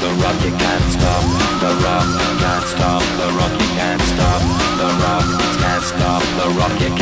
the rock you can't stop, the rock can't stop, the rock you can't stop, the rock can't stop, the rock you